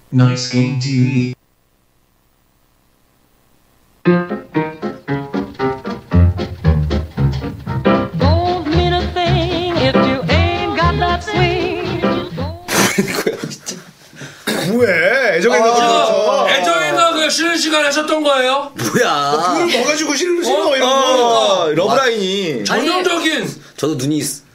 Nice Game TV. Don't mean a thing if you ain't got that swing. 왜? 애정인가 애정인가 그 쉬는 시간에 하셨던 거예요? 뭐야? 그걸 먹어주고 싫어 이런 거. 러브라인이 전형적인 저도 눈이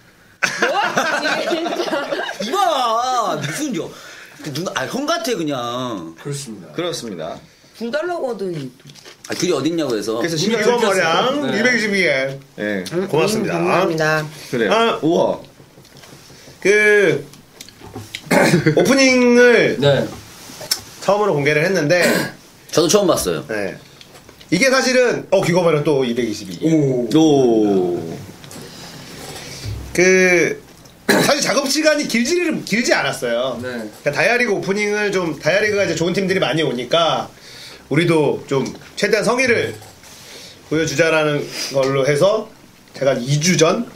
이봐 무슨 형 같아 그냥. 그렇습니다. 그렇습니다. 불 달라고 하더니 글이 어딨냐고 해서. 그래서 신경 이번머량 222엔. 네, 고맙습니다. 감사합니다. 그래. 우와. 그 오프닝을 네. 처음으로 공개를 했는데 저도 처음 봤어요. 네. 이게 사실은 귀거버려 또 222. 오. 그 사실 작업 시간이 길지 않았어요. 네. 그러니까 다이아리그 오프닝을 좀 다이아리그가 이제 좋은 팀들이 많이 오니까 우리도 좀 최대한 성의를 보여주자라는 걸로 해서 제가 한 2주 전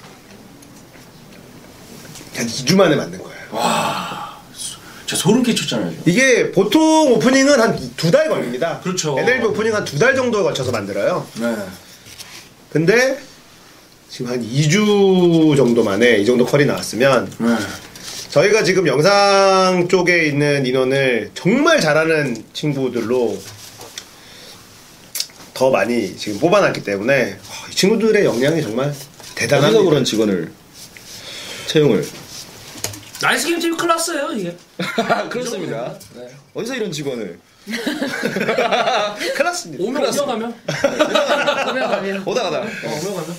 한 2주 만에 만든 거예요. 와, 진짜 소름 끼쳤잖아요. 이게 보통 오프닝은 한 2달 걸립니다. 그렇죠. NLB 오프닝 한 2달 정도에 걸쳐서 만들어요. 네. 근데 지금 한 2주 정도 만에 이 정도 컬이 나왔으면 네. 저희가 지금 영상 쪽에 있는 인원을 정말 잘하는 친구들로 더 많이 지금 뽑아놨기 때문에 이 친구들의 역량이 정말 대단합니다. 어디서 그런 직원을 채용을. 나이스 게임 TV 클라스예요 이게. 그렇습니다. 네. 어디서 이런 직원을? 클라스입니다. 오면 가면. 오다 가다. 오면 가면.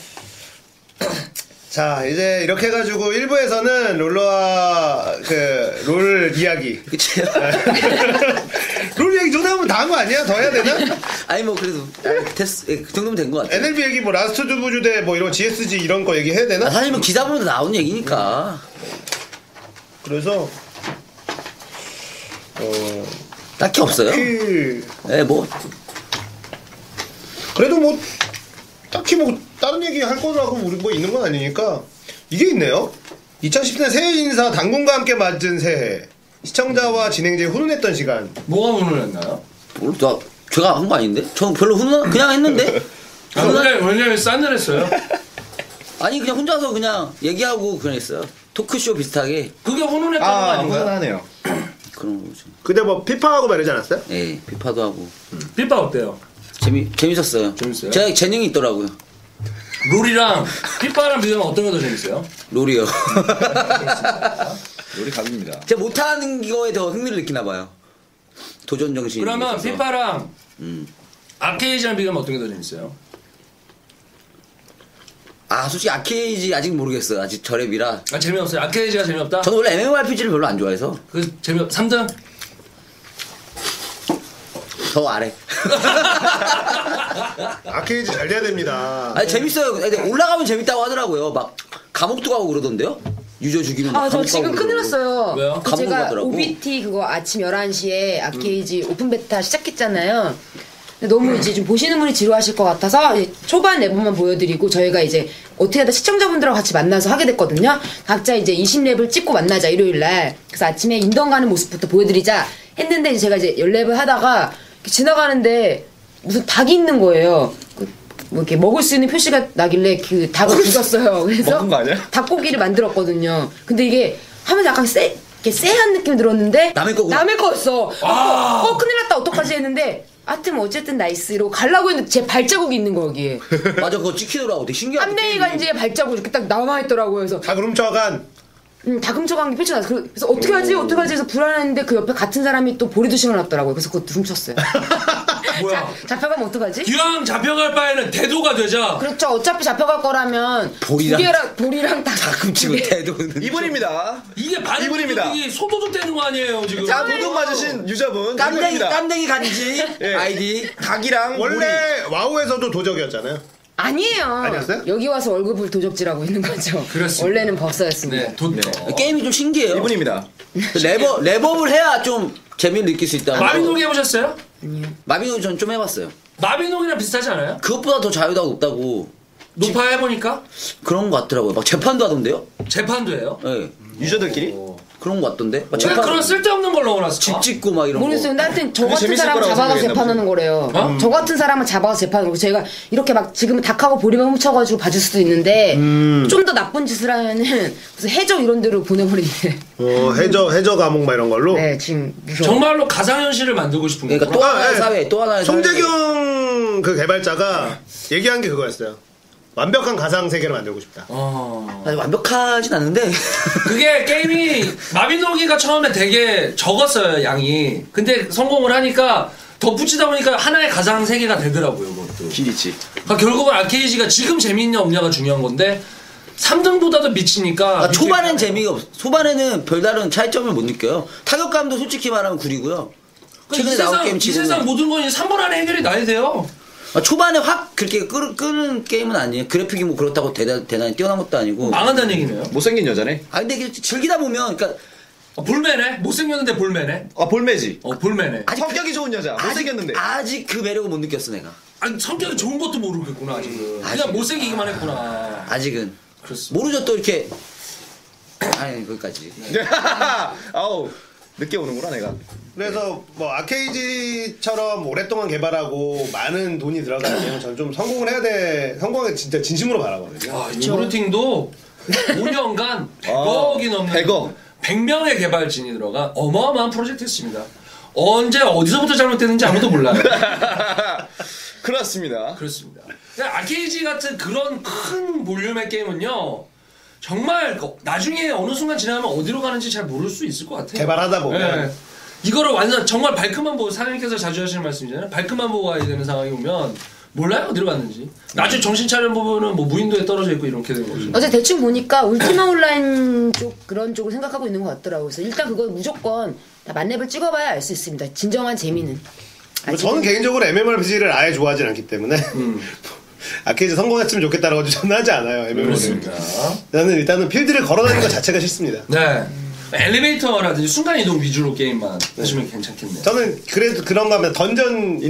자, 이제 이렇게 해가지고 1부에서는 롤러와 그 롤 이야기. 그치? 롤 이야기 좀 하면 다 한 거 아니야? 더 해야 되나? 아니 뭐 그래도 됐어. 그 정도면 된 것 같아. NLB 얘기 뭐 라스트 두부주대 뭐 이런 GSG 이런 거 얘기해야 되나? 사실 뭐 기사 보면 나오는 얘기니까. 그래서 딱히 없어요. 네, 뭐 그래도 뭐 딱히 뭐 다른 얘기 할 거라고 우리 뭐 있는 건 아니니까 이게 있네요. 2010년 새해 인사 당군과 함께 맞은 새해 시청자와 진행자의 훈훈했던 시간. 뭐가 훈훈했나요? 제가 한 거 아닌데? 저 별로 그냥 했는데. 왜냐면 싸늘했어요. 아니 그냥 혼자서 그냥 얘기하고 그냥 했어요. 토크쇼 비슷하게. 그게 훈훈했던 거 아닌가요? 훈훈하네요. 그런 거죠. 근데 뭐 피파하고 말하지 않았어요? 예, 피파도 하고. 피파 어때요? 재밌었어요. 재밌어요? 제가 재능이 있더라고요. 롤이랑 피파랑 비교하면 어떤 게 더 재밌어요? 롤이요. 롤이 갑입니다. 제가 못하는 거에 더 흥미를 느끼나 봐요. 도전 정신이. 그러면 있어서. 피파랑 아케이지랑 비교하면 어떤 게 더 재밌어요? 솔직히 아케이지 아직 모르겠어요. 아직 저랩이라. 재미없어요. 아케이지가 재미없다? 저는 원래 MMORPG를 별로 안 좋아해서. 3등? 더 아래. 아케이지 잘 돼야 됩니다. 아니 재밌어요. 근데 올라가면 재밌다고 하더라고요. 막 감옥도 가고 그러던데요? 유저 죽이면. 저 지금 큰일 났어요. 왜요? 그 제가 가더라고. OBT 그거 아침 11시에 아케이지 오픈 베타 시작했잖아요. 근데 너무 이제 좀 보시는 분이 지루하실 것 같아서 초반 레벨만 보여드리고 저희가 이제 어떻게 하다 시청자분들하고 같이 만나서 하게 됐거든요. 각자 이제 20렙을 찍고 만나자 일요일날. 그래서 아침에 인던 가는 모습부터 보여드리자 했는데 제가 이제 10렙을 하다가 지나가는데 무슨 닭이 있는 거예요. 뭐 이렇게 먹을 수 있는 표시가 나길래 그 닭을 죽였어요. 그래서 먹은 거 아니야? 닭고기를 만들었거든요. 근데 이게 하면서 약간 이렇게 쎄한 느낌이 들었는데 남의 거구나. 남의 거였어. 큰일 났다 어떡하지 했는데 하여튼 어쨌든 나이스로 가려고 했는데 제 발자국이 있는 거 여기에. 맞아, 그거 찍히더라고. 되게 신기하다. 한대이가 이제 발자국 이렇게 딱 남아있더라고요. 그래서 다 훔쳐간. 다 훔쳐간 게 펼쳐놨어. 그래서 어떻게 하지 해서 불안했는데 그 옆에 같은 사람이 또 보리도 심어놨더라고요. 그래서 그것도 훔쳤어요. 뭐야? 잡혀가면 어떡하지? 기왕 잡혀갈 바에는 대도가 되자. 그렇죠. 어차피 잡혀갈 거라면 보리랑 다 가끔 치고 태도는. 이분입니다. 이게 반응 이분입니다. 소득이 소도둑 되는 거 아니에요 지금? 자, 도둑 맞으신 유저분. 깜댕이 간지. 예. 아이디. 닭이랑 원래 와우에서도 아니에요. 도적이었잖아요. 아니었어요? 여기 와서 월급을 도적질하고 있는 거죠. 그렇습니다. 원래는 법사였습니다. 네. 게임이 좀 신기해요. 이분입니다. 랩업을 해야 좀 재미를 느낄 수 있다. 마비노기 해보셨어요? 마비노기 전 좀 해봤어요. 마비노기랑 비슷하지 않아요? 그것보다 더 자유도가 높다고. 높아 해보니까 그런 거 같더라고요. 막 재판도 하던데요? 재판도 해요. 네. 유저들끼리? 그런 거 같던데. 막 왜 재판 그런 쓸데없는 걸 넣어놨어? 집 짓고 막 이런 모르겠어요. 거. 근데 하여튼 저 같은 재밌을 사람을 거라고 잡아가서 생각했나 재판하는 거래요. 어? 저 같은 사람을 잡아가서 재판하는 거. 저희가 이렇게 막 지금은 닭하고 보리만 훔쳐가지고 봐줄 수도 있는데 좀 더 나쁜 짓을 하면은 무슨 해적 이런 데로 보내버린대. 해저 감옥 막 이런 걸로. 네, 지금 무서워. 정말로 가상현실을 만들고 싶은 그러니까 거구나. 또 하나의 네. 사회, 또 하나의 사회. 송재경 그 개발자가 얘기한 게 그거였어요. 완벽한 가상 세계를 만들고 싶다. 아니, 완벽하진 않은데. 그게 게임이 마비노기가 처음에 되게 적었어요, 양이. 근데 성공을 하니까 덧붙이다 보니까 하나의 가상 세계가 되더라고요, 그것도. 길이지. 그러니까 결국은 아케이지가 지금 재미있냐 없냐가 중요한 건데 3등보다도 미치니까. 아, 초반엔 재미가 없어. 초반에는 별다른 차이점을 못 느껴요. 타격감도 솔직히 말하면 구리고요. 최근에 나온 게임 이 치고는. 세상 모든 건 이제 3번 안에 해결이 나야 돼요. 아, 초반에 확 그렇게 끄는 게임은 아니에요. 그래픽이 뭐 그렇다고 대단히 뛰어난 것도 아니고. 망한다는 얘기네요. 못생긴 여자네. 아 근데 이게 즐기다 보면 그러니까 볼매네? 못생겼는데 볼매네? 아 볼매지. 볼매네. 아직 성격이 좋은 여자. 못생겼는데. 아직 그 매력을 못 느꼈어 내가. 아니, 성격이 좋은 것도 모르겠구나, 아직은. 아직. 그냥 못생기기만 했구나. 아직은 그렇습니다. 모르죠 또 이렇게. 아니 거기까지. 아우 늦게 오는구나 내가. 그래서 뭐 아케이지처럼 오랫동안 개발하고 많은 돈이 들어가면 저는 좀 성공을 해야 돼. 성공을 진짜 진심으로 바라거든요. 와, 요르팅도 5년간 100억이 넘는 100억. 100명의 개발진이 들어가 어마어마한 프로젝트였습니다. 언제 어디서부터 잘못됐는지 아무도 몰라요. 그렇습니다. 그렇습니다. 근데 아케이지 같은 그런 큰 볼륨의 게임은요, 정말 나중에 어느 순간 지나면 어디로 가는지 잘 모를 수 있을 것 같아요. 개발하다 보면. 네. 이거를 완전 정말 발크만 보고, 사장님께서 자주 하시는 말씀이잖아요. 발크만 보고 가야 되는 상황이 오면 몰라요, 어디로 갔는지. 나중에 정신 차려보면은 뭐 무인도에 떨어져 있고 이렇게 된 거죠. 어제 대충 보니까 울티마 온라인 쪽 그런 쪽을 생각하고 있는 것 같더라고요. 그래서 일단 그거 무조건 다 만렙을 찍어봐야 알 수 있습니다. 진정한 재미는. 뭐 저는 개인적으로 MMORPG를 아예 좋아하진 않기 때문에 아케이지 성공했으면 좋겠다라고 저는 하지 않아요. MMORPG. 그렇습니다. 나는 일단은 필드를 걸어다니는 것 자체가 싫습니다. 네. 엘리베이터라든지 순간이동 위주로 게임만 하시면 괜찮겠네요. 저는 그래도 그런가 하면 던전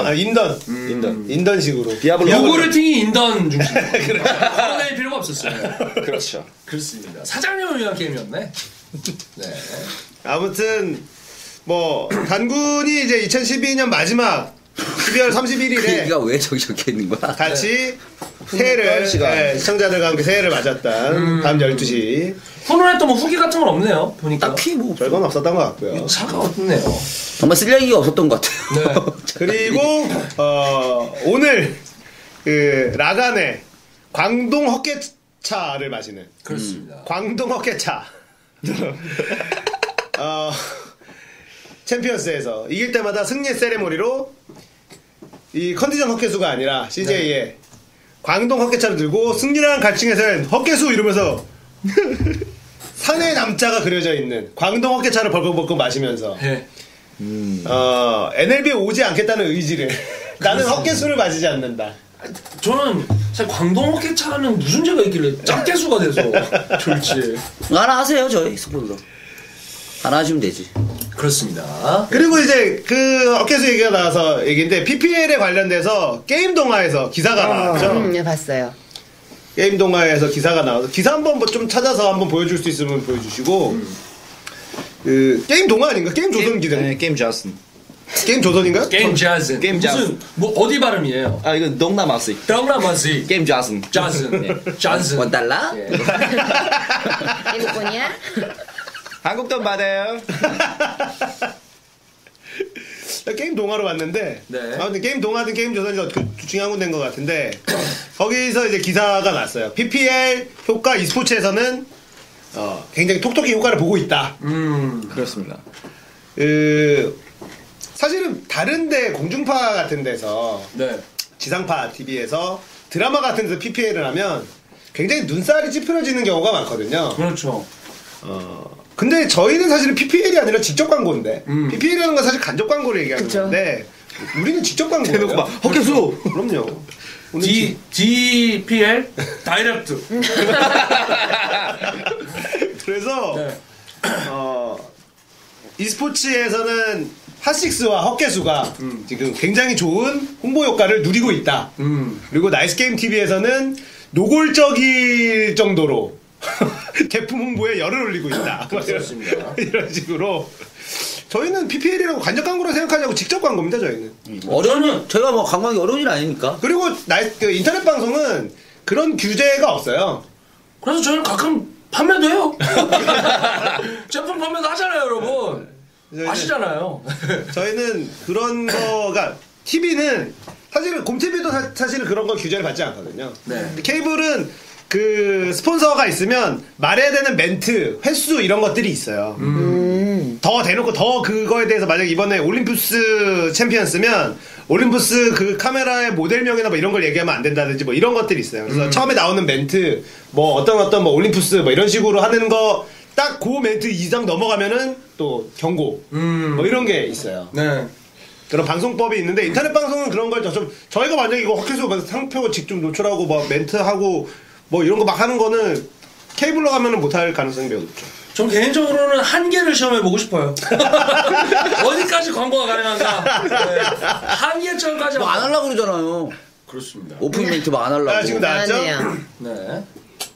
인던식으로 디아블로. 요구르팅이 인던 중심. 걸어다닐 필요가 없었어요. 그렇죠. 그렇습니다. 사장님을 위한 게임이었네. 네. 아무튼 뭐 단군이 이제 2012년 마지막 12월 31일에 그 얘기가 왜 저기 적혀 있는 거야? 같이 새해를 시청자들과 함께 새해를 맞았던 밤 12시 훈훈했던 뭐 후기 같은 건 없네요. 보니까. 딱히 뭐 별건 없었던 것 같고요. 차가 없네요. 정말 쓸 얘기가 없었던 것 같아요. 네. 그리고 오늘 그 라간의 광동 헛개차를 마시는 그렇습니다. 광동 헛개차 챔피언스에서 이길 때마다 승리 세레모니로 이 컨디션 헛개수가 아니라 CJ의 광동 헛개차를 들고 승리라는 갈증에서는 헛개수 이러면서 산의 남자가 그려져 있는 광동 헛개차를 벌컥벌컥 마시면서 네. NLB에 오지 않겠다는 의지를 나는 헛개수를 마시지 않는다. 저는 사실 광동 헛개차는 무슨 죄가 있길래 짭개수가 돼서 좋을지. 하나 하세요 저희 스폰서. 하나 하시면 되지. 그렇습니다. 그리고 이제 그 헛개수 얘기가 나와서 얘기인데 PPL에 관련돼서 게임 동화에서 기사가 나왔죠. 네, 봤어요. 게임 동화에서 기사가 나와서 기사 한번 뭐 좀 찾아서 한번 보여줄 수 있으면 보여주시고 그 게임 동화 아닌가? 게임 조선 기자. 네, 게임 자슨. 게임 조선인가? 게임 자슨. 게임 무슨 자슨. 뭐 어디 발음이에요? 아 이건 동남아시. 동남아시. 게임 자슨. 자슨. 자슨. $1? 예. 일본이야? 한국 돈 받아요. 게임 동화로 왔는데 네. 아무튼 게임 동화든 게임 조선이든 그 중요한 건 된 것 같은데 거기서 이제 기사가 났어요. PPL 효과 e스포츠에서는 굉장히 톡톡히 효과를 보고 있다. 그렇습니다. 사실은 다른데 공중파 같은 데서 네. 지상파 TV에서 드라마 같은 데서 PPL을 하면 굉장히 눈살이 찌푸려지는 경우가 많거든요. 그렇죠. 근데 저희는 사실은 PPL이 아니라 직접 광고인데 PPL이라는 건 사실 간접 광고를 얘기하는 그쵸. 건데 우리는 직접 광고예요. 대놓고 막 헛개수. 그럼요. 오늘 DPL 다이렉트. 그래서 네. e스포츠에서는 핫식스와 헛개수가 지금 굉장히 좋은 홍보 효과를 누리고 있다. 그리고 나이스 게임 TV에서는 노골적일 정도로 제품 홍보에 열을 올리고 있다. 그렇습니다. 이런 식으로 저희는 PPL이라고 간접 광고로 생각하자고 직접 광고입니다. 저희는. 어려운 제가 뭐 관광이 어려운 일 아니니까. 그리고 그 인터넷 방송은 그런 규제가 없어요. 그래서 저희는 가끔 판매도 해요. 제품 판매도 하잖아요, 여러분. 아시잖아요. 저희는 그런 거가 TV는 사실은 곰TV도 사실은 그런 거 규제를 받지 않거든요. 네. 근데 케이블은 그 스폰서가 있으면 말해야 되는 멘트, 횟수 이런 것들이 있어요. 더 대놓고 더 그거에 대해서 만약 이번에 올림푸스 챔피언 쓰면 올림푸스 그 카메라의 모델명이나 뭐 이런 걸 얘기하면 안 된다든지 뭐 이런 것들이 있어요. 그래서 처음에 나오는 멘트 뭐 어떤 뭐 올림푸스 뭐 이런 식으로 하는 거 딱 그 멘트 이상 넘어가면은 또 경고 뭐 이런 게 있어요. 네. 그런 방송법이 있는데 인터넷 방송은 그런 걸 저희가 만약에 이거 헛개수 상표 직접 노출하고 뭐 멘트하고 뭐 이런 거 막 하는 거는 케이블로 가면은 못할 가능성이 매우 높죠. 전 개인적으로는 한계를 시험해보고 싶어요. 어디까지 광고가 가능한가? 네. 한계점까지. 뭐 안 하려고 그러잖아요. 그렇습니다. 오픈 이벤트 뭐 안 하려고. 아, 지금 나왔죠? 아니에요. 네.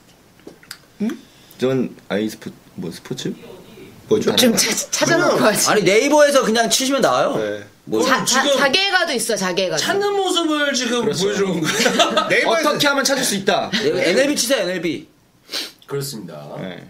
전 스포츠? 뭐죠? 좀 찾아놓고 하지. 아니 네이버에서 그냥 치시면 나와요. 네. 뭐 지금 자개가도 있어, 자개가. 찾는 모습을 지금 보여주는 거예요. 네이버에서 어떻게 하면 찾을 수 있다. NLB 치세요 NLB. 그렇습니다. 네.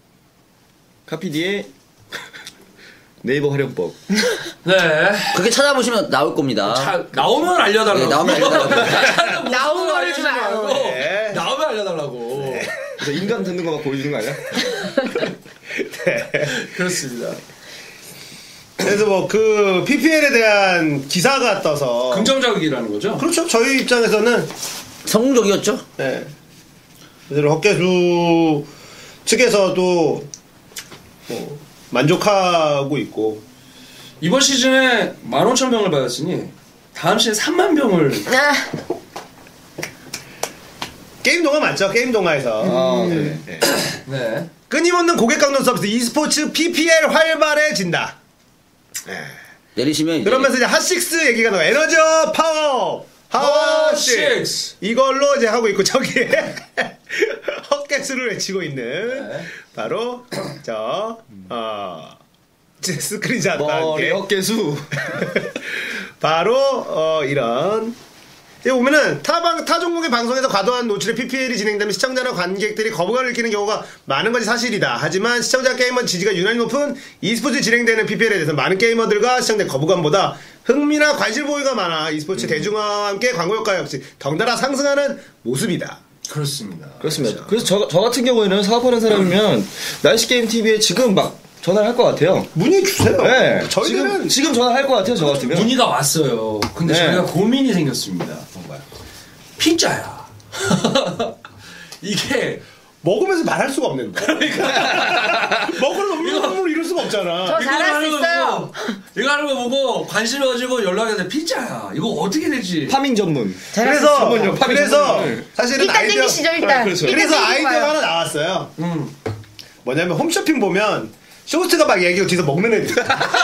카피디의 네이버 활용법. 네. 그렇게 찾아보시면 나올 겁니다. 나오면 알려달라고. 네, 나오면 알려달라고. 나온 거를 좀 알고. 네. 나오면 알려달라고. 그래서 인간 듣는 거 막 보여주는 거 아니야? 네. 그렇습니다. 그래서 뭐 그 PPL에 대한 기사가 떠서 긍정적이라는 거죠? 그렇죠. 저희 입장에서는 성공적이었죠? 네. 그대로 헛개수 측에서도 뭐 만족하고 있고 이번 시즌에 15,000병을 받았으니 다음 시즌에 3만 병을 게임 동화 맞죠? 게임 동화에서 네. 네. 네. 끊임없는 고객 강론 서비스 e스포츠 PPL 활발해진다. 네. 내리시면 이제 그러면서 이제 핫식스 얘기가 나와. 에너지 파워 핫식스 이걸로 이제 하고 있고 저기에 헛개수를 외치고 있는 네. 바로 스크린샷과 머리 함께 어깨수. 바로 이런 여기 보면은 타 종목의 방송에서 과도한 노출의 PPL이 진행되면 시청자나 관객들이 거부감을 느끼는 경우가 많은 것이 사실이다. 하지만 시청자 게이머 지지가 유난히 높은 e스포츠 진행되는 PPL에 대해서 많은 게이머들과 시청자 거부감보다 흥미나 관심 보유가 많아 e스포츠 대중화와 함께 광고 효과 역시 덩달아 상승하는 모습이다. 그렇습니다. 그렇습니다. 그래서 저 같은 경우에는 사업하는 사람이면 날씨게임 TV에 지금 막 전화를 할 것 같아요. 문의 주세요. 네. 저희는 지금 전화할 것 같아요. 저 같으면. 문의가 왔어요. 근데 네. 저희가 고민이 생겼습니다. 뭔가요? 피자야. 이게 먹으면서 말할 수가 없는데. 먹으러 음료물 이럴 수가 없잖아. 저 잘할 수 하는 거 있어요. 보고, 이거 하는 거 보고 관심이 가지고 연락해서 피자야. 이거 어떻게 되지? 파밍 전문. 그래서 사실은 일단 땡기시죠, 일단. 그렇죠. 일단 그래서 땡기고 아이디어가 가요. 하나 나왔어요. 뭐냐면 홈쇼핑 보면 쇼호스트가 막 얘기하고 뒤에서 먹는 애들.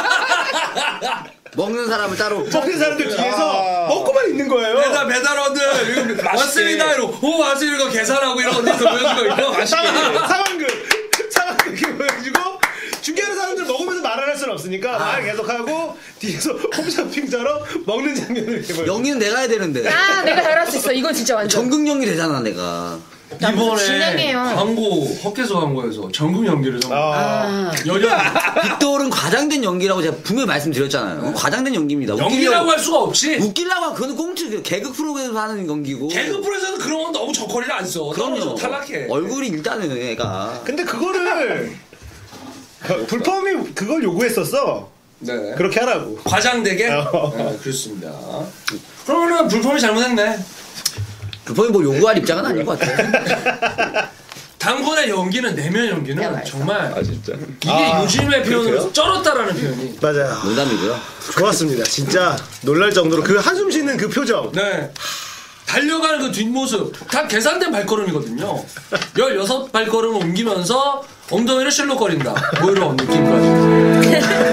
먹는 사람을 따로. 먹는 사람들 뒤에서 먹고만 있는 거예요. 배달원들 이거 왔습니다 이러고 오 왔습니다 이거 계산하고 이런 거 보여주고 있고 맛있게 상황극 이렇게 보여주고 중계하는 사람들 먹으면서 말을 할 수는 없으니까 말 계속하고 뒤에서 홈쇼핑처럼 먹는 장면을 이렇게 보여. 연기는 내가 해야 되는데. 아, 내가 잘할 수 있어. 이건 진짜 완전. 전극 연기 되잖아 내가. 이번에 진행해요. 광고 헛개수 광고에서 전국 연기를 아, 연연 빅돌은 과장된 연기라고 제가 분명히 말씀드렸잖아요. 과장된 연기입니다. 연기라고 할 수가 없지. 웃기려고 하면 그건 꽁트 개그 프로그램에서 하는 연기고. 개그 프로에서는 그런 건 너무 저거리를 안 써. 떨어져 그럼요. 탈락해. 얼굴이 일단은 애가. 근데 그거를 불펌이 그걸 요구했었어. 네. 그렇게 하라고. 과장되게. 어. 네, 그렇습니다. 그러면은 불펌이 잘못했네. 그거에 뭐 요구할 입장은 아닌 것 같아요. 당번의 연기는 내면 연기는 야, 정말 아 진짜. 이게 요즘의 표현으로 쩔었다라는 표현이. 맞아요. 농담이고요. 좋았습니다. 진짜 놀랄 정도로 그 한숨 쉬는 그 표정. 네. 달려가는 그 뒷모습 다 계산된 발걸음이거든요. 16발걸음을 옮기면서 엉덩이를 실룩거린다. 뭐 이런 느낌까지.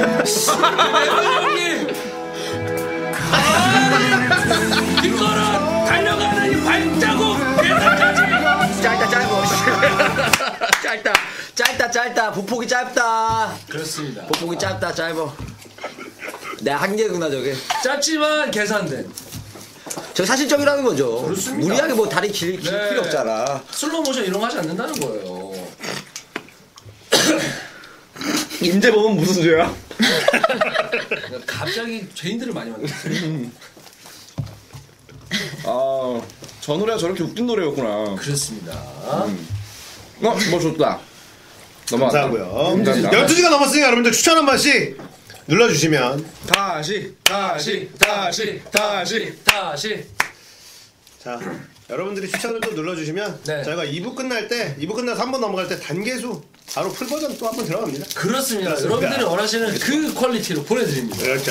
형님! 이거는 달려가는 이 발자국 계산까지! 짧다 짧어. 짧다. 보폭이 짧다. 그렇습니다. 보폭이 짧어. 내 한계구나 저게. 짧지만 계산된. 저 사실적이라는 거죠. 그렇습니다. 무리하게 뭐 다리 길 네. 필요 없잖아. 슬로우 모션 이런 거 하지 않는다는 거예요. 임재범은 무슨 죄야? 갑자기 죄인들을 많이 만들었어요. 아, 저 노래가 저렇게 웃긴 노래였구나. 그렇습니다. 뭐 좋다. 넘어갔다. 감사하고요. 감사합니다. 12시가 넘었으니까 여러분들 추천 한 번씩 눌러주시면. 다시. 자, 여러분들이 추천을 또 눌러주시면 네. 저희가 2부 끝나서 한 번 넘어갈 때 단계수 바로 풀버전 또 한 번 들어갑니다. 그렇습니다. 그렇습니다. 여러분들이 원하시는 그 퀄리티로 보내드립니다. 그렇죠.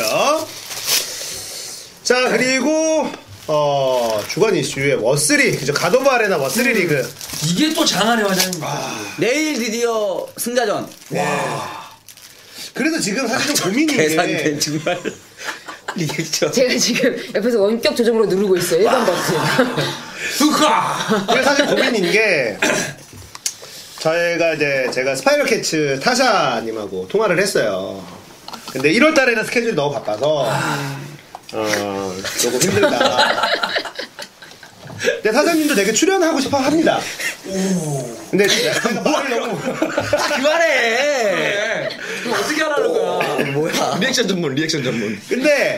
자, 그리고 주간 이슈의 워스리, 그죠? 갓오브 아레나 워스리 리그. 이게 또 장안의 화장입니다. 내일 드디어 승자전. 그래서 지금 사실 좀 고민인 게 계산된 정말 리액션. 제가 지금 옆에서 원격 조정으로 누르고 있어요. 1번 버튼. 그래서 사실 고민인 게 제가 스파이럴 캐츠 타샤님하고 통화를 했어요. 근데 1월 달에는 스케줄이 너무 바빠서 조금 힘들다. 근데 사장님도 되게 출연하고 싶어 합니다. 근데 제가 말을 너무 그만해. 네. 그럼 어떻게 하라는 거야? 뭐야? 리액션 전문. 근데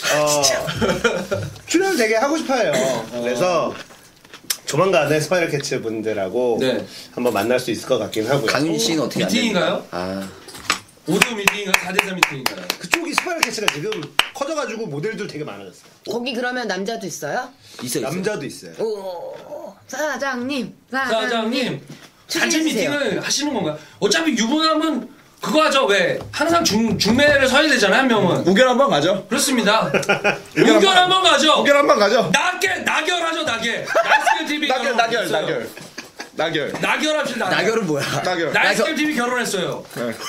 출연을 되게 하고 싶어요. 그래서 조만간에 스파이럴 캐치 분들하고 네. 한번 만날 수 있을 것 같긴 하고요. 강윤 씨는 어떻게 안 미팅인가요? 됩니까? 5대 미팅인가요? 4대4 미팅인가요? 그쪽이 스파이럴 캐치가 지금 커져가지고 모델들 되게 많아졌어요. 거기 그러면 남자도 있어요? 있어. 남자도 있어요. 오, 사장님. 사장님 단체 추진해주세요. 미팅을 하시는 건가요? 어차피 유부남은 그거 하죠. 왜 항상 중매를 서야 되잖아요. 한 명은. 우결 한번 가죠. 그렇습니다. 우결 한번 가죠. 우결 한번 가죠. 낙결하죠. 낙결. 나이스케 TV 낙결. 낙결합시다. 나결은 뭐야? 낙결. 나이스케 TV 결혼했어요.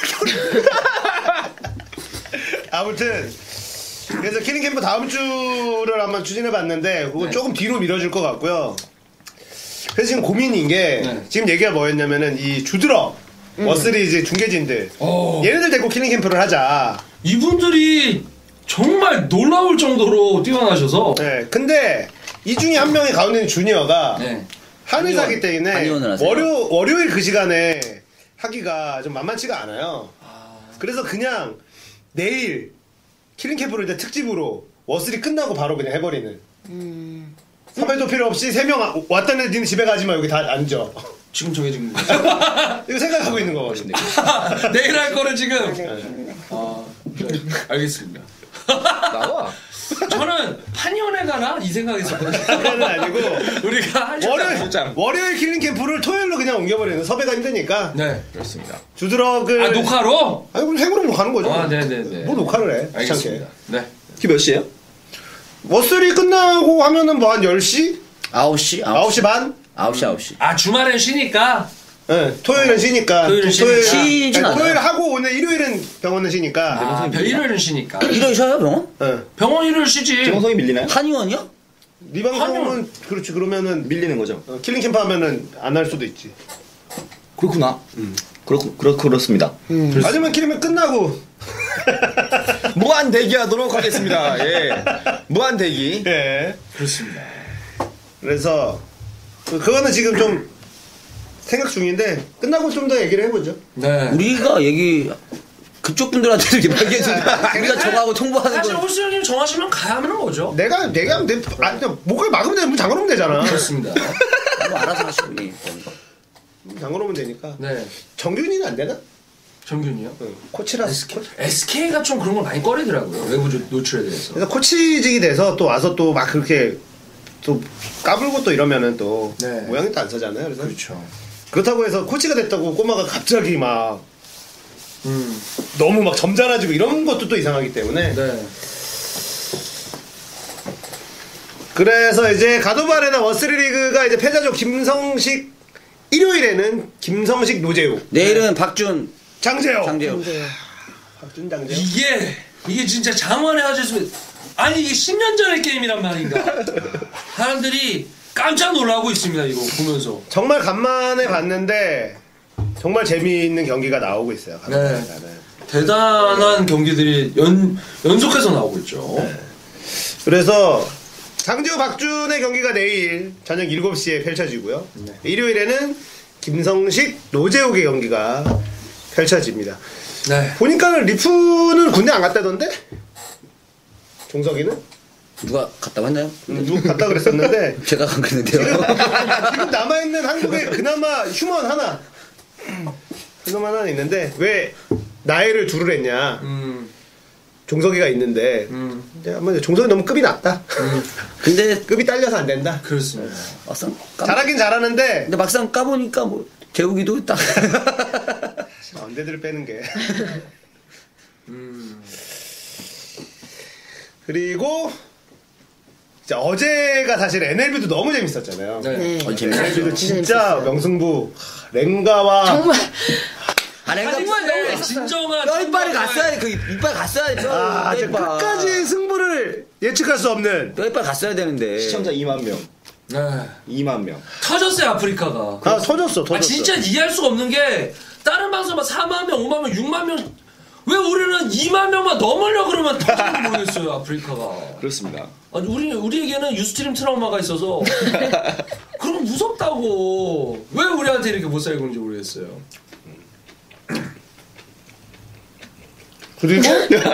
아무튼 그래서 키링 캠프 다음 주를 한번 추진해봤는데 그거 네. 조금 뒤로 밀어줄 것 같고요. 그래서 지금 고민인 게 네. 지금 얘기가 뭐였냐면은 이 주드럭 워스리 이제 중계진들 얘네들 데리고 키링 캠프를 하자. 이분들이 정말 놀라울 정도로 뛰어나셔서 네, 근데 이 중에 한 명이 가운데 있는 주니어가 네. 한의사기 때문에 한의원을 하세요? 월요일 그 시간에 하기가 좀 만만치가 않아요. 그래서 그냥 내일 키링 캠프를 이제 특집으로 워스리 끝나고 바로 그냥 해버리는. 섭외도 필요 없이 3명 왔다는 니는 집에 가지 마 여기 다 앉아. 지금 정해진 거. 이거 생각하고 있는 거거든요. 내일 할 거를 지금. 네. 알겠습니다. 나와. 저는 한의원에 가나 이 생각했었거든요. 그건 아니고 우리가 할 월요일 킬링 캠프를 토요일로 그냥 옮겨버리는 섭외가 힘드니까 네. 그렇습니다. 주드럭을 녹화로? 아니 그럼 생으로 뭐 가는 거죠. 네네네. 뭐 녹화를 해? 알겠습니다. 네. 그게 몇 시에요? 워스리 끝나고 하면은 뭐 한 10시? 9시? 9시 반? 9시. 주말엔 쉬니까. 네, 토요일은 쉬니까. 토요일은 쉬진 않아요. 토요일 하고 오늘 일요일은 병원은 쉬니까. 일요일은 쉬니까. 일요일 쉬어요, 병원? 네. 병원 일요일 쉬지. 정성이 밀리나요? 한의원이요? 네 방송은 그렇지 그러면은 밀리는 거죠. 킬링 캠프 하면은 안 할 수도 있지. 그렇구나. 그렇습니다. 아니면 킬링 캠프 끝나고 무한 대기하도록 하겠습니다. 예. 무한 대기. 예. 그렇습니다. 그래서 그거는 지금 좀 생각 중인데 끝나고 좀 더 얘기를 해보죠. 네. 우리가 그쪽 분들한테도 이렇게 말해주니까 우리가 정하고 통보하는 사실 건 홀수 형님 정하시면 가야 하는 거죠. 내가 얘기하면 돼. 목을 막으면 돼. 문 잠궈놓으면 되잖아. 그렇습니다. 뭐 알아서 하시고. 문 잠궈놓으면 되니까. 네. 정균이는 안 되나? 정균이요? 코치라서. SK가 좀 그런 걸 많이 꺼내더라고요. 외부 노출에 대해서. 그래서 코치직이 돼서 또 와서 또 막 그렇게 또 까불고 또 이러면은 또 네. 모양이 또 안 서잖아요. 그래서 그렇죠. 그렇다고 해서 코치가 됐다고 꼬마가 갑자기 막 너무 막 점잖아지고 이런 것도 또 이상하기 때문에 네. 그래서 이제 갓오브 아레나 워스리 리그가 이제 패자조 김성식 일요일에는 김성식 노재우 내일은 박준, 장재호 장재호. 박준 장재호 이게 진짜 장원의 아저씨 아니 이게 10년 전의 게임이란 말인가. 사람들이 깜짝 놀라고 있습니다. 이거 보면서. 정말 간만에 봤는데 정말 재미있는 경기가 나오고 있어요. 네. 대단한 경기들이 연속해서 나오고 있죠. 네. 그래서 장지호 박준의 경기가 내일 저녁 7시에 펼쳐지고요. 일요일에는 김성식 노재욱의 경기가 펼쳐집니다. 네. 보니까는 리프는 군대 안 갔다던데? 종석이는? 누가 갔다고 했나요? 누구 갔다 그랬었는데 제가 간 그랬는데요. 지금 남아있는 한국에 그나마 휴먼 하나 있는데 왜 나이를 둘을 했냐. 종석이가 있는데 이제 아마 종석이 너무 급이 낮다. 근데 급이 딸려서 안 된다. 그렇습니다. 막상 잘하긴 잘하는데 근데 막상 까보니까 뭐 재욱이도 딱 언제들을 빼는 게. 그리고 이제 어제가 사실 NLB도 너무 재밌었잖아요. 네. NLB도 진짜 명승부 랭가와 정말 아랭가 정말 진정한 뼈이빨이 갔어야 돼. 그 이빨 갔어야 돼. 이제 뼈이빨. 끝까지 승부를 예측할 수 없는. 뼈이빨 갔어야 되는데. 시청자 2만 명. 네. 2만 명. 터졌어요 아프리카가. 터졌어. 아 진짜 이해할 수가 없는 게 다른 방송만 4만 명, 5만 명, 6만 명. 왜 우리는 2만 명만 넘으려고 그러면 터지는지 모르겠어요 아프리카가. 그렇습니다. 아니 우리에게는 유스트림 트라우마가 있어서 그럼 무섭다고 왜 우리한테 이렇게 못 살고 있는지 모르겠어요. 그리고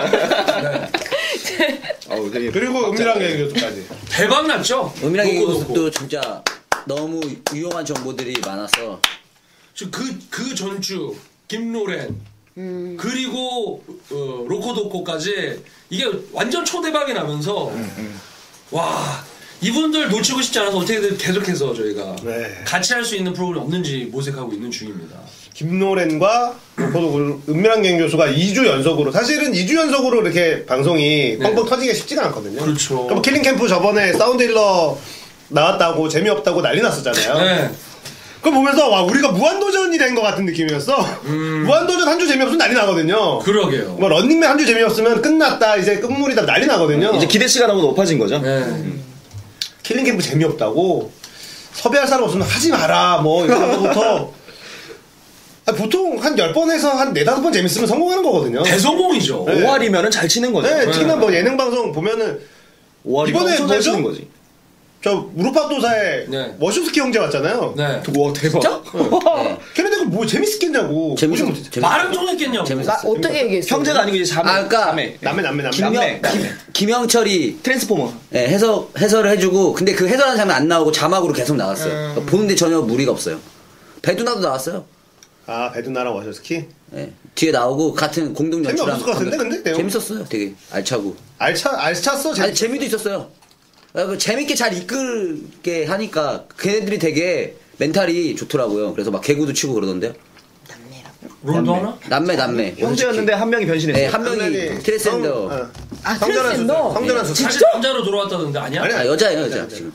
그리고 은밀한 얘기까지. 대박 났죠? 은밀하게 놓고 이것도 진짜 너무 유용한 정보들이 많아서 그 전주 김로렌 그리고 로코도코까지 이게 완전 초대박이 나면서 와 이분들 놓치고 싶지 않아서 어떻게든 계속해서 저희가 네. 같이 할 수 있는 프로그램 없는지 모색하고 있는 중입니다. 김노렌과 은밀한 갱 교수가 2주 연속으로 사실은 2주 연속으로 이렇게 방송이 뻥뻥 터지기가 쉽지가 않거든요. 그렇죠. 그러니까 뭐 킬링 캠프 저번에 사운드 힐러 나왔다고 재미없다고 난리 났었잖아요. 네. 그걸 보면서 와 우리가 무한도전이 된 것 같은 느낌이었어. 무한도전 한 주 재미없으면 난리 나거든요. 그러게요. 뭐 런닝맨 한 주 재미없으면 끝났다 이제 끝물이다 난리 나거든요. 이제 기대치가 너무 높아진 거죠. 네. 킬링 캠프 재미없다고 섭외할 사람 없으면 하지 마라 뭐 이런 거부터 보통 한 10번 해서 한 4-5번 재밌으면 성공하는 거거든요. 대성공이죠. 네. 5할이면은 잘 치는 거죠. 네, 특히나 뭐 예능 방송 보면은 5할이면 이번에 엄청 잘 뭐죠? 치는 거지. 저 무릎팍도사에 네. 워슈스키 형제 왔잖아요. 네. 와 대박. 걔네들 뭐 재밌겠냐고. 재밌어. 말은 통했겠냐고. 재밌어. 나 어떻게 얘기했어? 형제가 아니고 이제 자매. 아, 그러니까 자매. 남매. 김영철이 트랜스포머. 예, 해설을 해주고 근데 그 해설하는 사람이 안 나오고 자막으로 계속 나왔어요. 그러니까 보는데 전혀 무리가 없어요. 배두나도 나왔어요. 아 배두나랑 워슈스키 예, 뒤에 나오고 같은 공동 연출한 재미없을 것 같은데 근데 내용? 재밌었어요. 되게 알차고. 알찼어. 아니 재미도 있었어요. 재밌게 잘 이끌게 하니까 걔네들이 되게 멘탈이 좋더라고요. 그래서 막 개구도 치고 그러던데요. 롤도 하나? 남매. 형제였는데 한 명이 변신했어요. 네, 한 명이 트레센더. 아 트랜스젠더. 성전환 수술. 다시 남자로 돌아왔다던데 아니야? 아니, 아, 여자예요, 여자. 지금.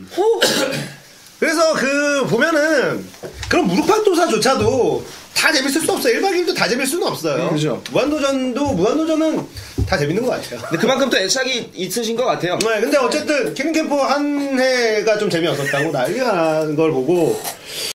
그래서 그 보면은 그런 무릎팍도사조차도 다 재밌을 수 없어요. 1박 2일도 다 재밌을 수는 없어요. 그렇죠. 무한도전은 다 재밌는 것 같아요. 근데 그만큼 또 애착이 있으신 것 같아요. 네, 근데 어쨌든 킬링 캠프 한 해가 좀 재미없었다고 난리가 난 걸 보고